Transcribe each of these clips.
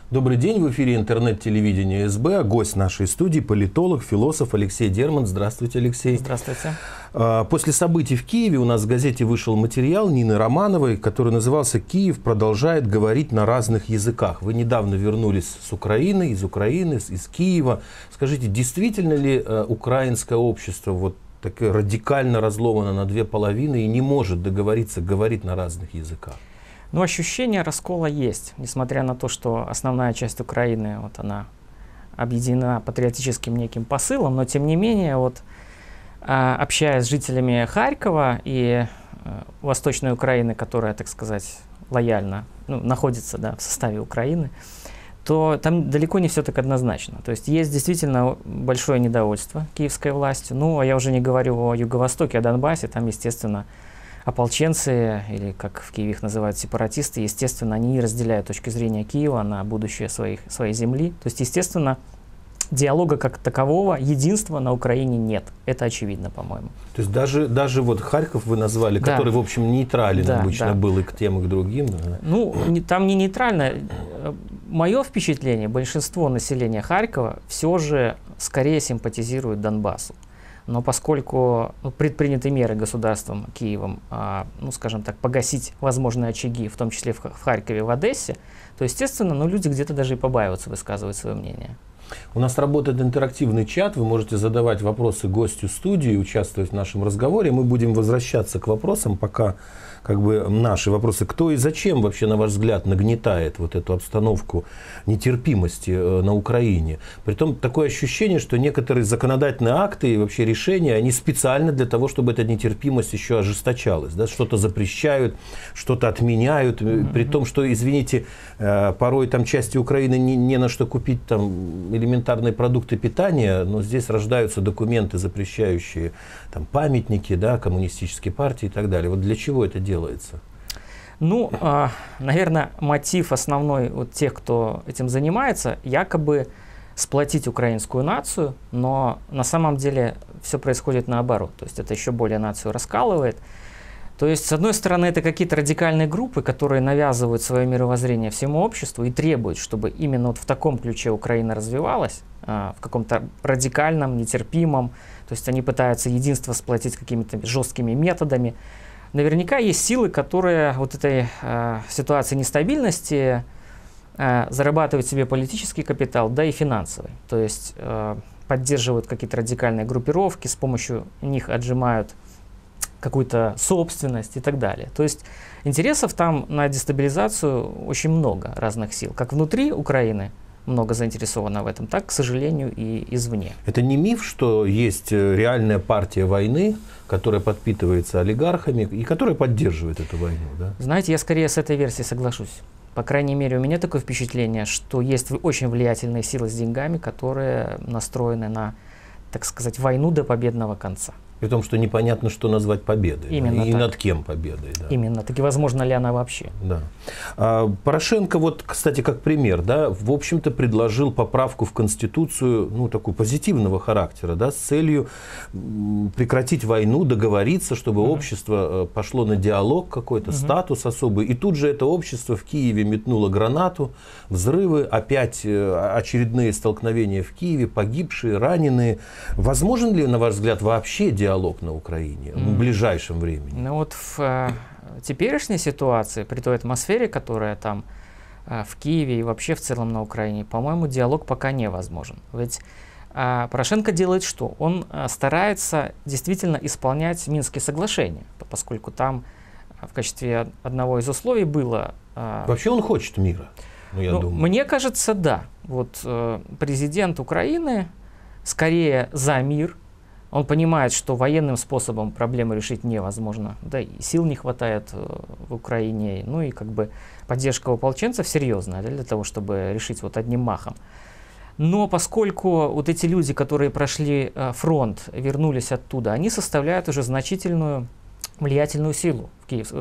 Добрый день, в эфире интернет-телевидения СБ. Гость нашей студии – политолог, философ Алексей Дерман. Здравствуйте, Алексей. Здравствуйте. После событий в Киеве у нас в газете вышел материал Нины Романовой, который назывался «Киев продолжает говорить на разных языках». Вы недавно вернулись с Украины, из Киева. Скажите, действительно ли украинское общество вот так радикально разломано на две половины и не может договориться говорить на разных языках? Ну, ощущение раскола есть, несмотря на то, что основная часть Украины, вот она объединена патриотическим неким посылом, но тем не менее, вот, общаясь с жителями Харькова и Восточной Украины, которая, так сказать, лояльно находится, да, в составе Украины, то там далеко не все так однозначно. То есть есть действительно большое недовольство киевской властью. Ну, а я уже не говорю о Юго-Востоке, о Донбассе, там, естественно, ополченцы, или как в Киеве их называют сепаратисты, естественно, они не разделяют точки зрения Киева на будущее своей земли. То есть, естественно, диалога как такового, единства на Украине нет. Это очевидно, по-моему. То есть даже вот Харьков вы назвали, да, который, в общем, нейтрален, да, обычно, да, был и к тем, и к другим. Да. Ну, там не нейтрально. Мое впечатление, большинство населения Харькова все же скорее симпатизирует Донбассу. Но поскольку предприняты меры государством Киевом, ну, скажем так, погасить возможные очаги, в том числе в Харькове, в Одессе, то, естественно, люди где-то даже и побаиваются высказывать свое мнение. У нас работает интерактивный чат, вы можете задавать вопросы гостю студии, участвовать в нашем разговоре. Мы будем возвращаться к вопросам, пока как бы наши вопросы. Кто и зачем вообще, на ваш взгляд, нагнетает вот эту обстановку нетерпимости на Украине? Притом такое ощущение, что некоторые законодательные акты и вообще решения, они специально для того, чтобы эта нетерпимость еще ожесточалась. Да? Что-то запрещают, что-то отменяют. При том, что, извините, порой там части Украины не на что купить там элементарные продукты питания, но здесь рождаются документы, запрещающие там памятники, да, коммунистические партии и так далее. Вот для чего это делается? Ну, наверное, мотив основной вот тех, кто этим занимается, якобы сплотить украинскую нацию, но на самом деле все происходит наоборот. То есть это еще более нацию раскалывает. То есть, с одной стороны, это какие-то радикальные группы, которые навязывают свое мировоззрение всему обществу и требуют, чтобы именно вот в таком ключе Украина развивалась, в каком-то радикальном, нетерпимом. То есть они пытаются единство сплотить какими-то жесткими методами. Наверняка есть силы, которые вот этой ситуации нестабильности зарабатывают себе политический капитал, да и финансовый. То есть поддерживают какие-то радикальные группировки, с помощью них отжимают какую-то собственность и так далее. То есть интересов там на дестабилизацию очень много разных сил. Как внутри Украины много заинтересовано в этом, так, к сожалению, и извне. Это не миф, что есть реальная партия войны, которая подпитывается олигархами и которая поддерживает эту войну, да? Знаете, я скорее с этой версией соглашусь. По крайней мере, у меня такое впечатление, что есть очень влиятельные силы с деньгами, которые настроены на, так сказать, войну до победного конца. При том, что непонятно, что назвать победой. Именно и так. Над кем победой. Да. Именно так. И возможно ли она вообще? Да. Порошенко, вот, кстати, как пример, да, в общем-то, предложил поправку в Конституцию, ну, такую позитивного характера, да, с целью прекратить войну, договориться, чтобы общество пошло на диалог какой-то, статус особый. И тут же это общество в Киеве метнуло гранату, взрывы, опять очередные столкновения в Киеве, погибшие, раненые. Возможен ли, на ваш взгляд, вообще диалог на Украине в ближайшем времени? Ну вот в теперешней ситуации, при той атмосфере, которая там в Киеве и вообще в целом на Украине, по-моему, диалог пока невозможен. Ведь Порошенко делает что? Он старается действительно исполнять Минские соглашения, поскольку там в качестве одного из условий было... Вообще он хочет мира, я думаю. Мне кажется, да. Вот президент Украины скорее за мир. Он понимает, что военным способом проблему решить невозможно, да, и сил не хватает в Украине, ну и как бы поддержка ополченцев серьезная, да, для того, чтобы решить вот одним махом. Но поскольку вот эти люди, которые прошли фронт, вернулись оттуда, они составляют уже значительную влиятельную силу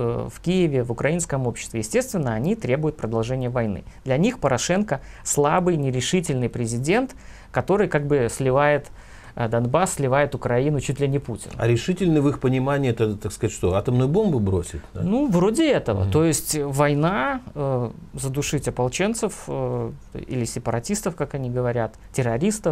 в Киеве, в украинском обществе. Естественно, они требуют продолжения войны. Для них Порошенко слабый, нерешительный президент, который как бы сливает Донбасс сливает Украину чуть ли не Путин. А решительный в их понимании это, так сказать, что, атомную бомбу бросить? Да? Ну, вроде этого. То есть война, задушить ополченцев или сепаратистов, как они говорят, террористов,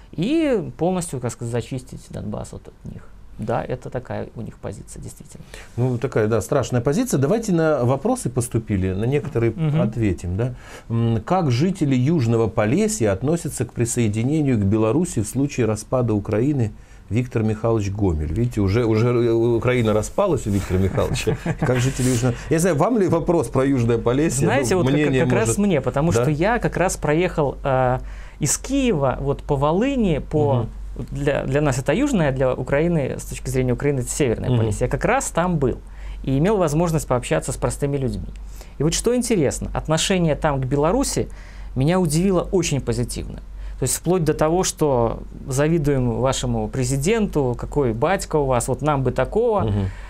и полностью, как сказать, зачистить Донбасс вот от них. Да, это такая у них позиция, действительно. Ну, такая, да, страшная позиция. Давайте на вопросы поступили, на некоторые ответим. Да? Как жители Южного Полесья относятся к присоединению к Беларуси в случае распада Украины? Виктор Михайлович Гомель. Видите, уже Украина распалась у Виктора Михайловича. Как жители Южного... Я знаю, вам ли вопрос про Южное Полесье? Знаете, вот как раз мне, потому да? что я как раз проехал из Киева вот по Волыни, по... Для нас это южное, для Украины, с точки зрения Украины, это северное Полесье. Я как раз там был и имел возможность пообщаться с простыми людьми. И вот что интересно, отношение там к Беларуси меня удивило очень позитивно. То есть вплоть до того, что завидуем вашему президенту, какой батька у вас, вот нам бы такого.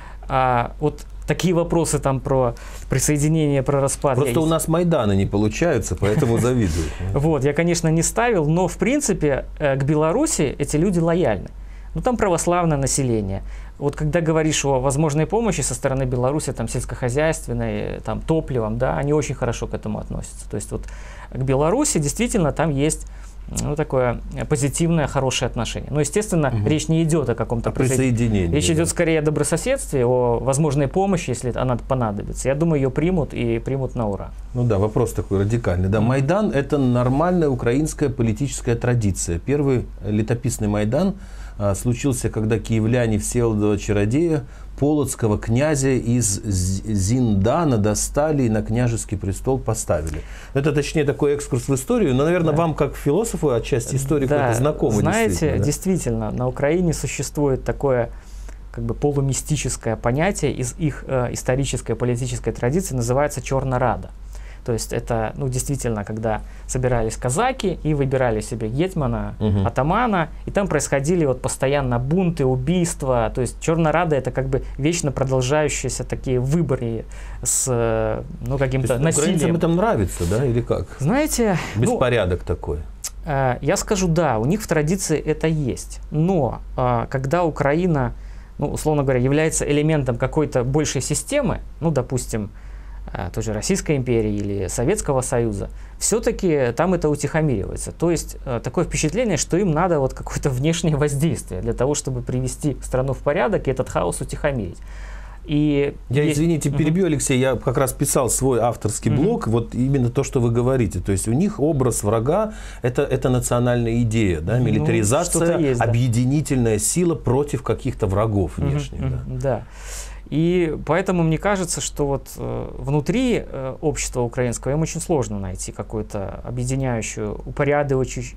А вот такие вопросы там про присоединение, про распад. Просто у нас Майданы не получаются, поэтому завидую. Вот, я, конечно, не ставил, но, в принципе, к Беларуси эти люди лояльны. Ну, там православное население. Вот когда говоришь о возможной помощи со стороны Беларуси, там, сельскохозяйственной, там, топливом, да, они очень хорошо к этому относятся. То есть вот к Беларуси действительно там есть ну, такое позитивное, хорошее отношение. Но, естественно, речь не идет о каком-то присоединении. Речь идет скорее о добрососедстве, о возможной помощи, если она понадобится. Я думаю, ее примут и примут на ура. Ну да, вопрос такой радикальный. Да, Майдан – это нормальная украинская политическая традиция. Первый летописный Майдан случился, когда киевляне Всеволода Чародея, полоцкого князя из Зиндана достали и на княжеский престол поставили. Это, точнее, такой экскурс в историю, но, наверное, вам, как философу, отчасти историку, да, это знакомо. знаете, действительно, на Украине существует такое как бы полумистическое понятие из их исторической политической традиции, называется «Черная Рада». То есть это, ну, действительно, когда собирались казаки и выбирали себе гетмана, атамана, и там происходили вот постоянно бунты, убийства. То есть Черная Рада — это как бы вечно продолжающиеся такие выборы с, ну, каким-то насилием. Украинцам это нравится, да, или как? Знаете, беспорядок такой. Я скажу, да, у них в традиции это есть. Но когда Украина, ну, условно говоря, является элементом какой-то большей системы, ну, допустим, той же Российской империи или Советского Союза, все-таки там это утихомиривается. То есть такое впечатление, что им надо вот какое-то внешнее воздействие для того, чтобы привести страну в порядок и этот хаос утихомирить. И извините, перебью, Алексей, я как раз писал свой авторский блог, вот именно то, что вы говорите. То есть у них образ врага – это национальная идея, да? Милитаризация, есть, объединительная сила против каких-то врагов внешних. Да. И поэтому мне кажется, что вот внутри общества украинского им очень сложно найти какую-то объединяющую, упорядочивающую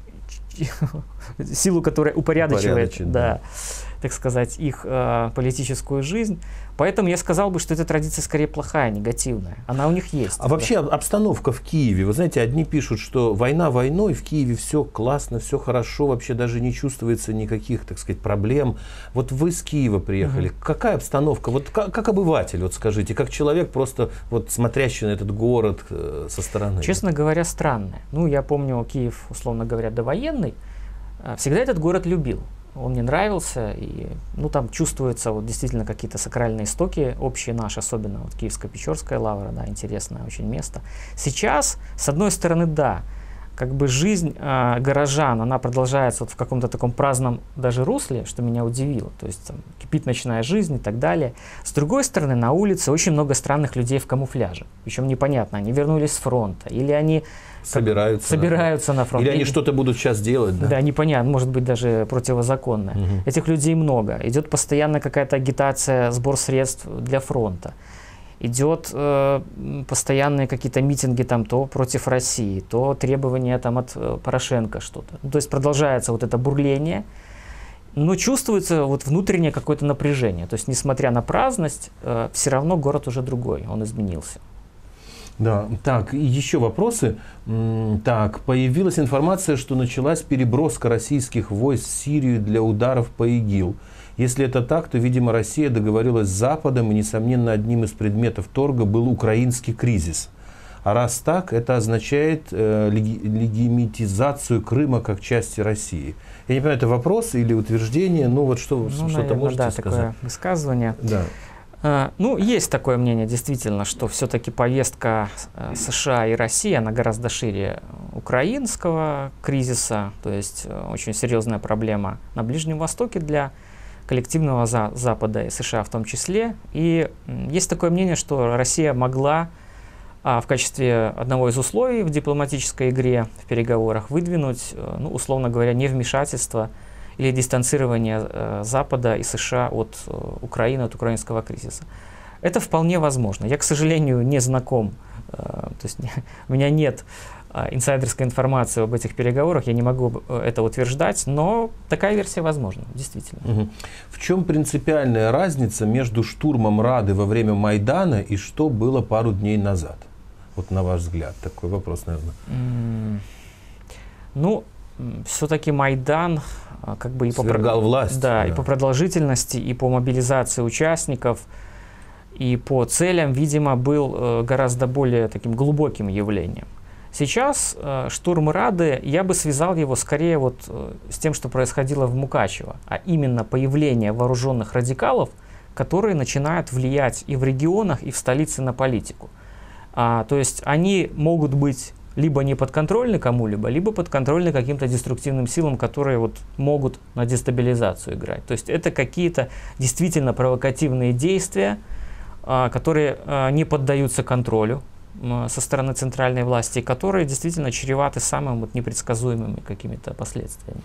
силу, которая упорядочивает, да, так сказать, их политическую жизнь. Поэтому я сказал бы, что эта традиция скорее плохая, негативная. Она у них есть. А вообще обстановка в Киеве, вы знаете, одни пишут, что война войной, в Киеве все классно, все хорошо, вообще даже не чувствуется никаких, так сказать, проблем. Вот вы с Киева приехали, какая обстановка? Вот как обыватель, вот скажите, как человек, просто вот смотрящий на этот город со стороны? Честно говоря, странная. Ну, я помню Киев, условно говоря, довоенный, всегда этот город любил. Он мне нравился, и ну, там чувствуются вот, действительно какие-то сакральные истоки общие наши, особенно вот Киевско-Печорская лавра, да, интересное очень место. Сейчас, с одной стороны, да, как бы жизнь горожан, она продолжается вот в каком-то таком праздном даже русле, что меня удивило, то есть там кипит ночная жизнь и так далее. С другой стороны, на улице очень много странных людей в камуфляже, причем непонятно, они вернулись с фронта, или они собираются на фронт. Или они что-то будут сейчас делать. Да, непонятно, может быть даже противозаконное. Этих людей много. Идет постоянно какая-то агитация, сбор средств для фронта. Идет постоянные какие-то митинги там то против России, то требования там от Порошенко что-то. Ну, то есть продолжается вот это бурление, но чувствуется вот внутреннее какое-то напряжение. То есть несмотря на праздность, все равно город уже другой, он изменился. Да, так, еще вопросы. Так, появилась информация, что началась переброска российских войск в Сирию для ударов по ИГИЛ. Если это так, то, видимо, Россия договорилась с Западом, и, несомненно, одним из предметов торга был украинский кризис. А раз так, это означает легитимизацию Крыма как части России. Я не понимаю, это вопрос или утверждение? Ну вот что-то можете да, сказать? такое высказывание. Да. Ну, есть такое мнение, действительно, что все-таки повестка США и России, она гораздо шире украинского кризиса, то есть очень серьезная проблема на Ближнем Востоке для коллективного Запада и США в том числе. И есть такое мнение, что Россия могла в качестве одного из условий в дипломатической игре, в переговорах выдвинуть, ну, условно говоря, невмешательство или дистанцирование Запада и США от Украины, от украинского кризиса. Это вполне возможно. Я, к сожалению, не знаком, то есть у меня нет инсайдерской информации об этих переговорах, я не могу это утверждать, но такая версия возможна, действительно. Угу. В чем принципиальная разница между штурмом Рады во время Майдана и что было пару дней назад? Вот на ваш взгляд, такой вопрос, наверное. Ну, все-таки Майдан как бы и свергал власть. Да, и по продолжительности, и по мобилизации участников, и по целям, видимо, был гораздо более таким глубоким явлением. Сейчас штурм Рады, я бы связал его скорее вот с тем, что происходило в Мукачево, а именно появление вооруженных радикалов, которые начинают влиять и в регионах, и в столице на политику. То есть они могут быть либо не подконтрольны кому-либо, либо подконтрольны каким-то деструктивным силам, которые вот могут на дестабилизацию играть. То есть это какие-то действительно провокативные действия, которые не поддаются контролю со стороны центральной власти, которые действительно чреваты самыми вот непредсказуемыми какими-то последствиями.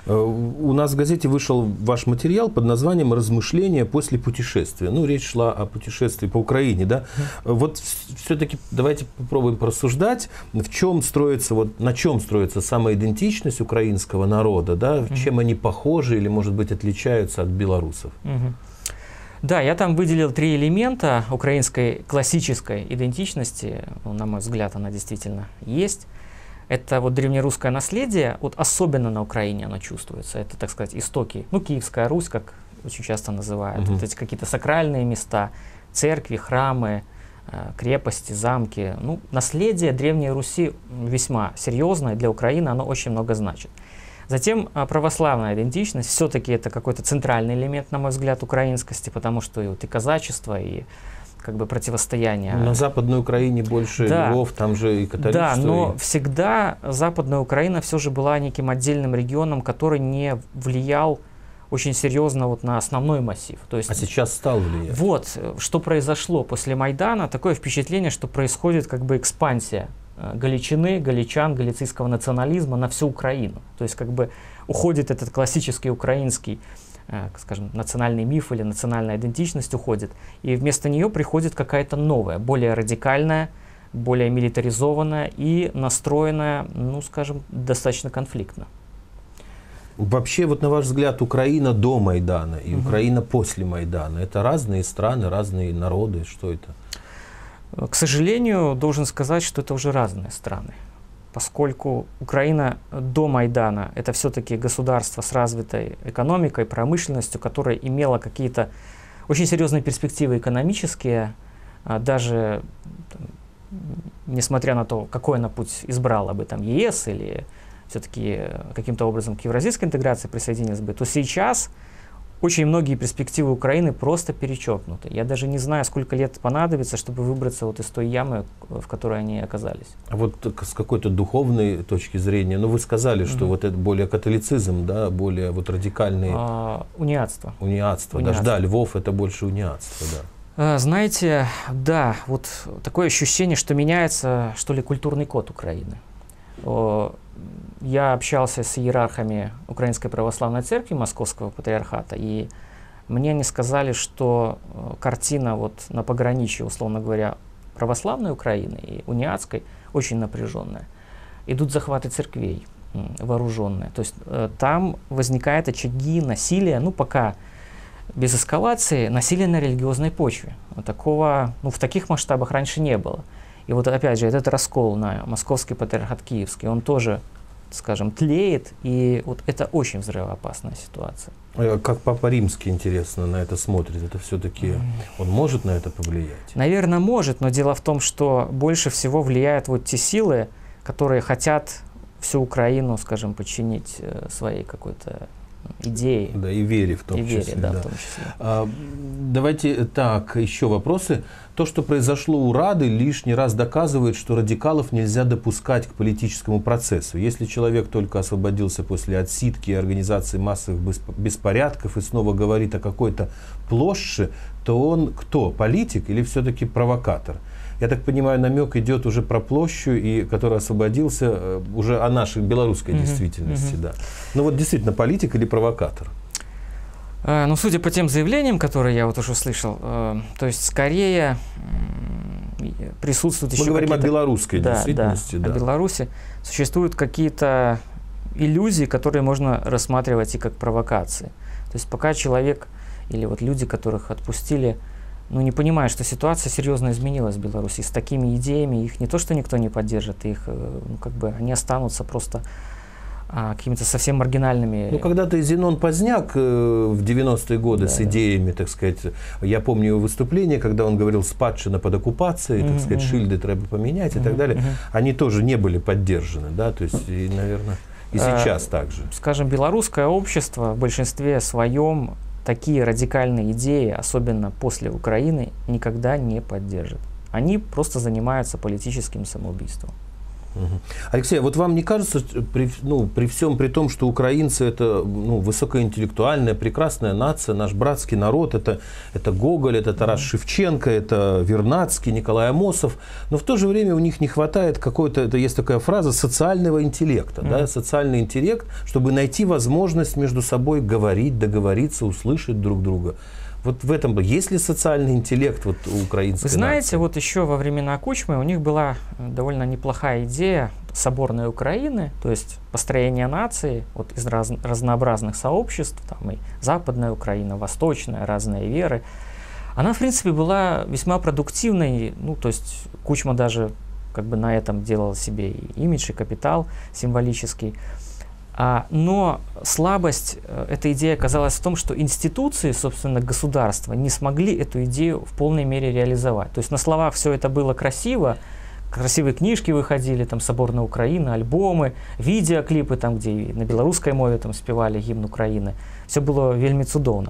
У нас в газете вышел ваш материал под названием «Размышления после путешествия». Ну, речь шла о путешествии по Украине, да? Вот все-таки давайте попробуем порассуждать, в чем строится, вот на чем строится самоидентичность украинского народа, да? Чем они похожи или, может быть, отличаются от белорусов? Да, я там выделил 3 элемента украинской классической идентичности, ну, на мой взгляд, она действительно есть. Это вот древнерусское наследие, вот особенно на Украине оно чувствуется, это, так сказать, истоки, ну, Киевская Русь, как очень часто называют, вот эти какие-то сакральные места, церкви, храмы, крепости, замки. Ну, наследие Древней Руси весьма серьезное, для Украины оно очень много значит. Затем православная идентичность, все-таки это какой-то центральный элемент, на мой взгляд, украинскости, потому что и, вот, и казачество, и как бы противостояние. На Западной Украине больше Львов, там же и католичество. Да, но всегда Западная Украина все же была неким отдельным регионом, который не влиял очень серьезно вот на основной массив. То есть, а сейчас стал влиять. Вот, что произошло после Майдана, такое впечатление, что происходит как бы экспансия Галичины, галичан, галицийского национализма на всю Украину. То есть как бы уходит этот классический украинский, скажем, национальный миф или национальная идентичность уходит, и вместо нее приходит какая-то новая, более радикальная, более милитаризованная и настроенная, ну, скажем, достаточно конфликтно. Вообще, вот на ваш взгляд, Украина до Майдана и Украина после Майдана — это разные страны, разные народы, что это? К сожалению, должен сказать, что это уже разные страны, поскольку Украина до Майдана — это все-таки государство с развитой экономикой, промышленностью, которое имело какие-то очень серьезные перспективы экономические, даже несмотря на то, какой она путь избрала бы, там, ЕС или все-таки каким-то образом к евразийской интеграции присоединилась бы, то сейчас очень многие перспективы Украины просто перечеркнуты. Я даже не знаю, сколько лет понадобится, чтобы выбраться вот из той ямы, в которой они оказались. А вот с какой-то духовной точки зрения, ну вы сказали, что вот это более католицизм, да, более вот радикальный... Униатство. Униатство, даже, да, Львов — это больше униатство, да. Знаете, да, вот такое ощущение, что меняется, что ли, культурный код Украины. Я общался с иерархами Украинской Православной Церкви Московского Патриархата, и мне они сказали, что картина вот на пограничье, условно говоря, православной Украины и униатской очень напряженная. Идут захваты церквей вооруженные, то есть там возникают очаги насилия, ну пока без эскалации, насилия на религиозной почве. Такого, ну, в таких масштабах раньше не было. И вот опять же, этот раскол на Московский Патриархат Киевский, он тоже скажем, тлеет, и вот это очень взрывоопасная ситуация. Как Папа Римский, интересно, на это смотрит? Это все-таки он может на это повлиять? Наверное, может, но дело в том, что больше всего влияют вот те силы, которые хотят всю Украину, скажем, подчинить своей какой-то идее. Да, и вере в том числе. Вере, да, в том числе. Давайте так, еще вопросы. То, что произошло у Рады, лишний раз доказывает, что радикалов нельзя допускать к политическому процессу. Если человек только освободился после отсидки и организации массовых беспорядков и снова говорит о какой-то плошче, то он кто? Политик или все-таки провокатор? Я так понимаю, намек идет уже про площадь, и который освободился, уже о нашей белорусской действительности. Да. Ну вот действительно, политик или провокатор? Ну, судя по тем заявлениям, которые я вот уже слышал, то есть скорее присутствуют еще мы говорим о белорусской действительности. Да, о Беларуси. Существуют какие-то иллюзии, которые можно рассматривать и как провокации. То есть пока человек или вот люди, которых отпустили, ну, не понимают, что ситуация серьезно изменилась в Беларуси. С такими идеями их не то, что никто не поддержит, их, ну, как бы, они останутся просто какими-то совсем маргинальными. Ну, когда-то Зенон Поздняк в 90-е годы с идеями, так сказать, я помню его выступление, когда он говорил «спадщина под оккупацией», так сказать, шильды треба поменять и так далее, они тоже не были поддержаны, да, то есть, и, наверное, и сейчас так же. Скажем, белорусское общество в большинстве своем такие радикальные идеи, особенно после Украины, никогда не поддержит. Они просто занимаются политическим самоубийством. Алексей, вот вам не кажется, при всем при том, что украинцы это высокоинтеллектуальная, прекрасная нация, наш братский народ, это Гоголь, это Тарас Шевченко, это Вернадский, Николай Амосов, но в то же время у них не хватает какой-то, это есть такая фраза, социального интеллекта, да, социальный интеллект, чтобы найти возможность между собой говорить, договориться, услышать друг друга. Вот в этом, есть ли социальный интеллект вот у украинской Вы знаете, нации? вот еще во времена Кучмы у них была довольно неплохая идея соборной Украины, то есть построение нации вот из разнообразных сообществ, там и Западная Украина, Восточная, разные веры. Она, в принципе, была весьма продуктивной, ну, то есть Кучма даже как бы на этом делал себе и имидж, и капитал символический. Но слабость этой идеи оказалась в том, что институции, собственно, государства не смогли эту идею в полной мере реализовать. То есть на словах все это было красиво, красивые книжки выходили, там «Соборная Украина», альбомы, видеоклипы, там, где на белорусской мове там спевали гимн Украины. Все было вельми цудовно.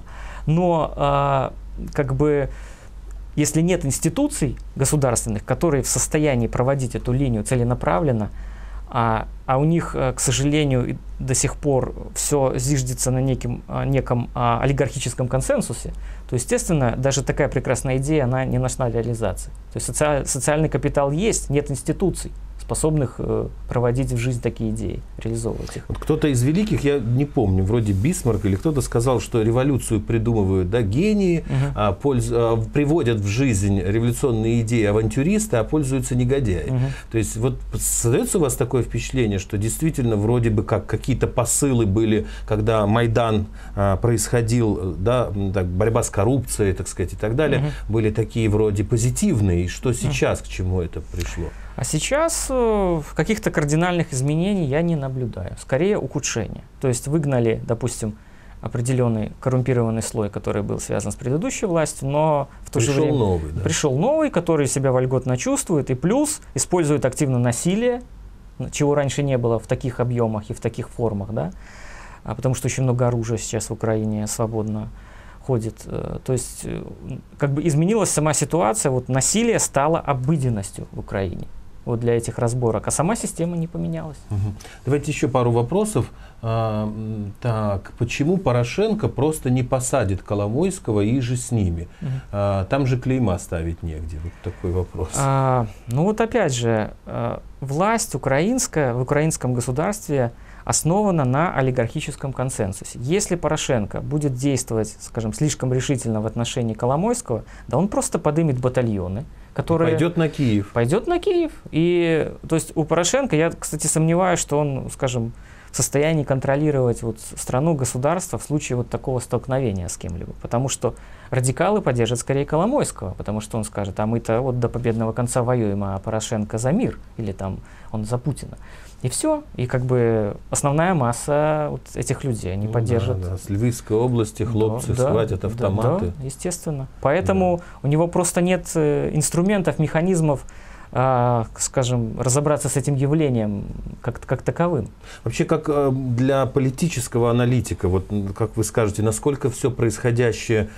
Но как бы если нет институций государственных, которые в состоянии проводить эту линию целенаправленно, а у них, к сожалению, до сих пор все зиждется на неком олигархическом консенсусе, то, естественно, даже такая прекрасная идея, она не нашла реализации. То есть социальный капитал есть, нет институций, способных проводить в жизнь такие идеи, реализовывать их. Вот кто-то из великих, я не помню, вроде Бисмарк или кто-то сказал, что революцию придумывают гении, приводят в жизнь революционные идеи авантюристы, а пользуются негодяи. То есть вот создается у вас такое впечатление, что действительно вроде бы как какие-то посылы были, когда Майдан происходил, да, так, борьба с коррупцией, так сказать, и так далее, были такие вроде позитивные, и что сейчас, к чему это пришло? А сейчас каких-то кардинальных изменений я не наблюдаю. Скорее ухудшение. То есть выгнали, допустим, определенный коррумпированный слой, который был связан с предыдущей властью, но в то же время пришел новый, который себя вольготно чувствует, и плюс использует активно насилие, чего раньше не было в таких объемах и в таких формах, да? Потому что очень много оружия сейчас в Украине свободно ходит. То есть как бы изменилась сама ситуация, вот насилие стало обыденностью в Украине. Вот для этих разборок, а сама система не поменялась. Давайте еще пару вопросов. Так, почему Порошенко просто не посадит Коломойского и же с ними? Там же клейма ставить негде. Вот такой вопрос. Ну вот опять же, власть украинская в украинском государстве основана на олигархическом консенсусе. Если Порошенко будет действовать, скажем, слишком решительно в отношении Коломойского, да он просто подымет батальоны, которые... Пойдет на Киев. Пойдет на Киев. И, то есть у Порошенко, я, кстати, сомневаюсь, что он, скажем, в в состоянии контролировать вот страну, государство в случае вот такого столкновения с кем-либо. Потому что радикалы поддержат скорее Коломойского, потому что он скажет, а мы-то вот до победного конца воюем, а Порошенко за мир, или там он за Путина. И все. И как бы основная масса вот этих людей, они поддержат. Да, да. С Львивской области хлопцы схватят автоматы. Да, естественно. Поэтому у него просто нет инструментов, механизмов, скажем, разобраться с этим явлением как таковым. Вообще, как для политического аналитика, вот как вы скажете, насколько все происходящее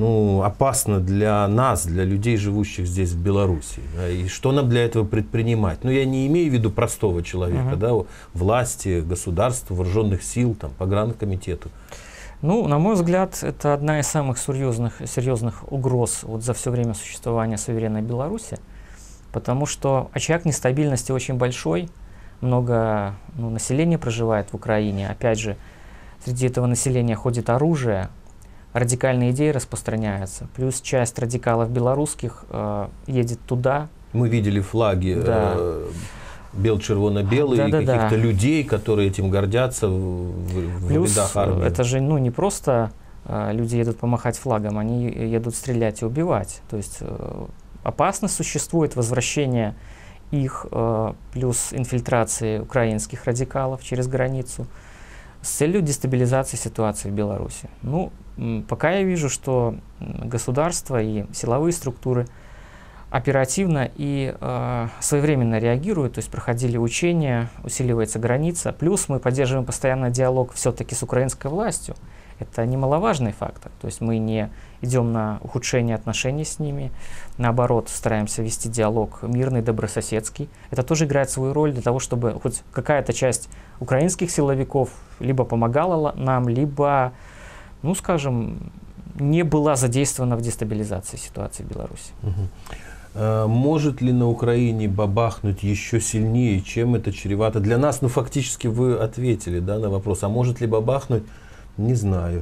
опасно для нас, для людей, живущих здесь, в Беларуси? Да, и что нам для этого предпринимать? Я не имею в виду простого человека, да, власти, государства, вооруженных сил, там, погранкомитету. На мой взгляд, это одна из самых серьезных угроз вот за все время существования суверенной Беларуси, потому что очаг нестабильности очень большой, много населения проживает в Украине, опять же, среди этого населения ходит оружие, радикальные идеи распространяются, плюс часть радикалов белорусских едет туда. Мы видели флаги бел-червоно-белые, каких-то людей, которые этим гордятся в рядах армии. Это же не просто люди едут помахать флагом, они едут стрелять и убивать. То есть опасность существует возвращения их, плюс инфильтрации украинских радикалов через границу с целью дестабилизации ситуации в Беларуси. Пока я вижу, что государство и силовые структуры оперативно и своевременно реагируют, то есть проходили учения, усиливается граница, плюс мы поддерживаем постоянно диалог все-таки с украинской властью. Это немаловажный фактор, то есть мы не идем на ухудшение отношений с ними, наоборот, стараемся вести диалог мирный, добрососедский. Это тоже играет свою роль для того, чтобы хоть какая-то часть украинских силовиков либо помогала нам, либо, скажем, не была задействована в дестабилизации ситуации в Беларуси. Может ли на Украине бабахнуть еще сильнее, чем это чревато? Для нас, фактически вы ответили, да, на вопрос, а может ли бабахнуть? Не знаю.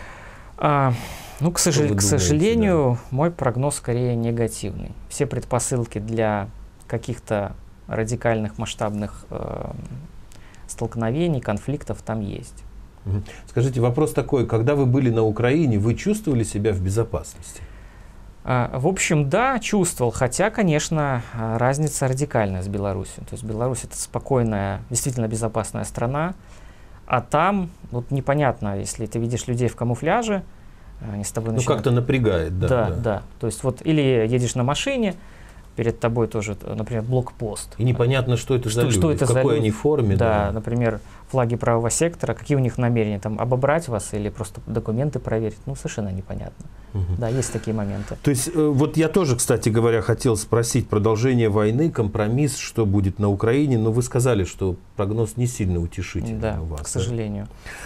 К сожалению, мой прогноз скорее негативный. Все предпосылки для каких-то радикальных масштабных столкновений, конфликтов там есть. Скажите, вопрос такой, когда вы были на Украине, вы чувствовали себя в безопасности? В общем, да, чувствовал, хотя, конечно, разница радикальная с Беларусью. То есть Беларусь — это спокойная, действительно безопасная страна, а там непонятно, если ты видишь людей в камуфляже, они с тобой начинают... как-то напрягает, да. Да. То есть или едешь на машине, перед тобой тоже, например, блокпост. И непонятно, что это за люди, в какой они форме. Да, например, флаги правого сектора, какие у них намерения, обобрать вас или просто документы проверить, совершенно непонятно. Да, есть такие моменты. То есть, я тоже, кстати говоря, хотел спросить, продолжение войны, компромисс, что будет на Украине, но вы сказали, что прогноз не сильно утешительный у вас. Да, к сожалению.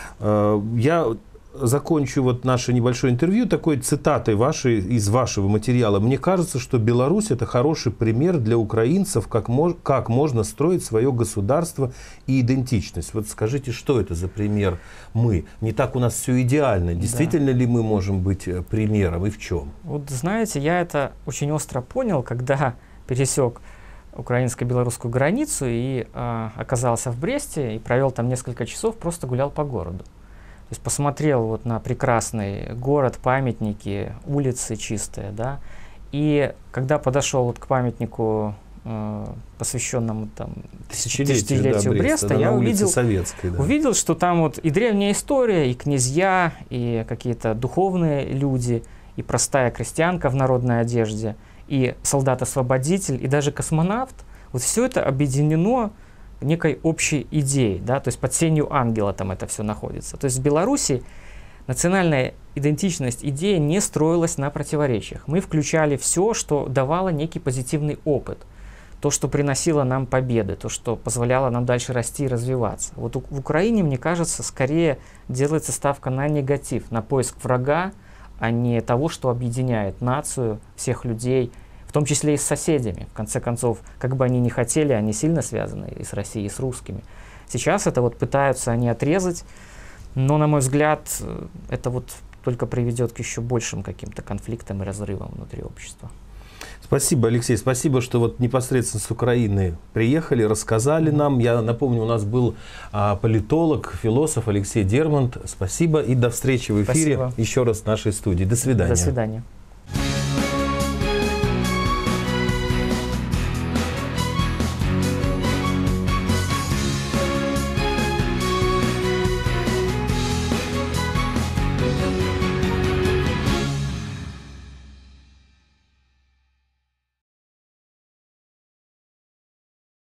Я закончу наше небольшое интервью такой цитатой из вашего материала. Мне кажется, что Беларусь — это хороший пример для украинцев, как можно строить свое государство и идентичность. Скажите, что это за пример мы? Не так у нас все идеально. Действительно ли мы можем быть примером и в чем? Знаете, я это очень остро понял, когда пересек украинско-белорусскую границу и оказался в Бресте и провел там несколько часов, просто гулял по городу. То есть посмотрел на прекрасный город, памятники, улицы чистые, да. И когда подошел к памятнику, посвященному тысячелетию Бреста, я увидел, что там и древняя история, и князья, и какие-то духовные люди, и простая крестьянка в народной одежде, и солдат-освободитель, и даже космонавт. Все это объединено некой общей идеей, да, то есть под сенью ангела там это все находится. То есть в Беларуси национальная идентичность, идея не строилась на противоречиях. Мы включали все, что давало некий позитивный опыт, то, что приносило нам победы, то, что позволяло нам дальше расти и развиваться. В Украине, мне кажется, скорее делается ставка на негатив, на поиск врага, а не того, что объединяет нацию, всех людей, в том числе и с соседями. В конце концов, как бы они ни хотели, они сильно связаны и с Россией, и с русскими. Сейчас это пытаются они отрезать, но, на мой взгляд, это только приведет к еще большим каким-то конфликтам и разрывам внутри общества. Спасибо, Алексей. Спасибо, что вот непосредственно с Украины приехали, рассказали нам. Я напомню, у нас был политолог, философ Алексей Дермонт. Спасибо и до встречи в эфире. Спасибо. Еще раз в нашей студии. До свидания. До свидания.